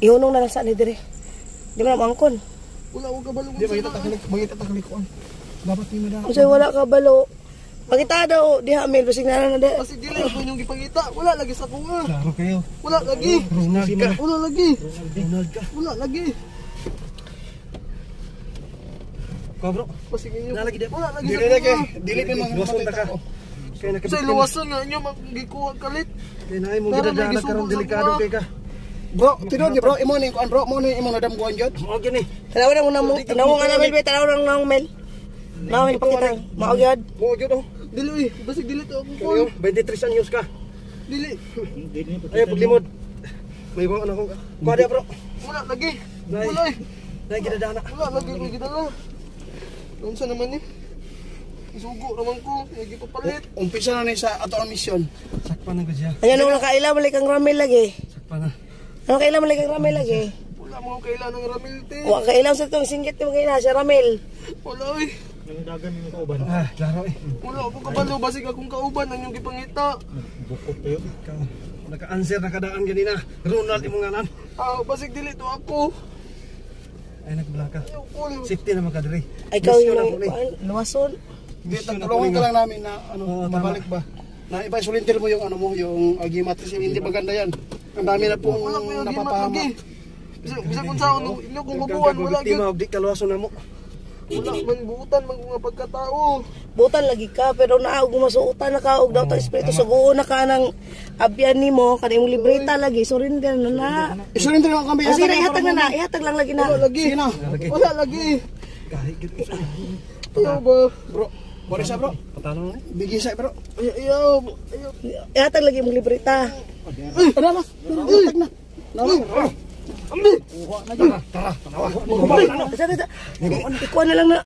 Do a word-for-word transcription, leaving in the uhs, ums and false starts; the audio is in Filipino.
Ihunong na lang sa ni dire. Di man mangkon. Wala ko kabalo. Di ba kita takalik, bagita takalikuan. Dapat ni madam. Unsay wala kabalo. Pangita daw diha Mel basig na na de. Kasi dili ko yung gipangita. Wala lagi sa kuha. Klaro kayo. Wala lagi. Ronald ka. Wala lagi. Ronald ka. Wala lagi. Ka bro. Basig inyo. Wala lagi de. Wala lagi. Dili lagi. Dili pa mga luwason ka. Kaya nakita. Sa luwason nga inyo magikuha kalit. Kaya na mo gidadala karon delikado kay ka. Bro, tinod ni bro, imo ni kuan bro, mo ni imo nadam kuan jud. Mo gini. Tanaw na mo na mo. Tanaw nga na Mel, be tanaw na nang Mel. Nawin pakita. Mao gyud. Mo gyud oh. Dili, basig dili to ako Kayo, kuan. twenty-three anyos ka. Dili. Ay paglimod. May mga anak ko. Kuha dia bro. Wala lagi. Nay. Wala. eh. Nay gidadana. Wala lagi ko gidala. Unsa naman ni? Isugo naman ko, lagi papalit. Umpisa na ni sa ato ang misyon. Sakpan na ko siya. Ayan nung nakaila balik ang Ramel lagi. Sakpan na. Ano kaila balik ang Ramel lagi? Wala mo kailan ng Ramilte. Wa kaila sa tong singgit mo kaila sa Ramel. Wala eh. Ang dagan mo kauban. Ah, klaro eh. Wala ako kabalo, basig akong kauban ang yung gipangita. Bukot kayo. Ikaw. Naka-answer na kadaan ganina. Ronald imong ngalan. Ah, basig dili to ako. Ay nagblaka. Ayaw ko. Safety na makadiri. Ay ikaw Mission yung ako ni. luwason. Di tulungan ka lang namin na ano, Oo, tama. mabalik ba. Na iba sulintir mo yung ano mo, yung agimatis, hindi maganda yan. Ang dami na pong napapahamak. Bisa bisa kung saan ano, inyo kung mabuhan, wala Di gyud. mo di kaluwaso na mo. Wala man buutan mag mga pagkatao. Butan lagi ka pero naa og masuutan na ka og daw ta espiritu suguon na ka nang abyan nimo kanang imong libreta lagi surrender na na. Isulintir mo kami. Kasi ihatag na na, ihatag lang lagi na. Wala lagi. Wala lagi. Kahit gid ko sa. Ayaw ba? Bro, bora sa bro. Patalo na. Bigyan sa bro. Ayaw, ayaw. Ayaw. Ihatag lagi imong libreta. Ay, ano na? Ihatag na. Nalo. Ambi. Tara, tara. Ikuha na lang na.